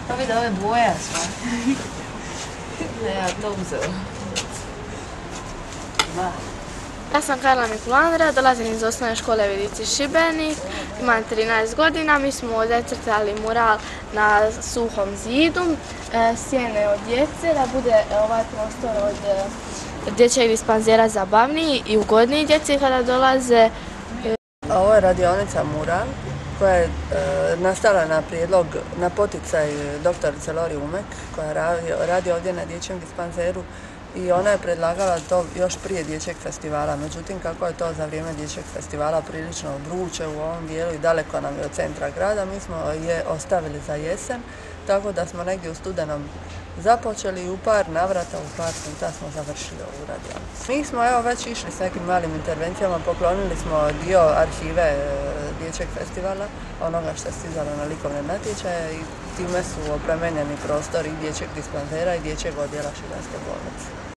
Pa vidi, ove boja sva. Ja to uzela. Ja sam Karla Mikulandra, dolazim iz osnovne škole Vidici Šibenik, imam 13 godina, mi smo zacrtali mural na suhom zidu, sjene od djece, da bude ovaj prostor od dječjeg dispanzera zabavniji i ugodniji djeci kada dolaze. Ovo je radionica Mural koja je nastala na poticaj doktorice Lori Umek koja radi ovdje na dječjem dispanzeru i ona je predlagala to još prije dječjeg festivala. Međutim, kako je to za vrijeme dječjeg festivala prilično vruće u ovom dijelu i daleko nam je od centra grada, mi smo je ostavili za jesen, tako da smo negdje u studenom započeli i u par navrata, u par puta smo završili ovu radionicu. Mi smo već išli s nekim malim intervencijama, poklonili smo dio arhive dječjeg festivala, onoga što je stizalo na likovne natječaje i time su opremenjeni prostori i dječjeg dispanzera i dječjeg odjela Šibenske bolnice.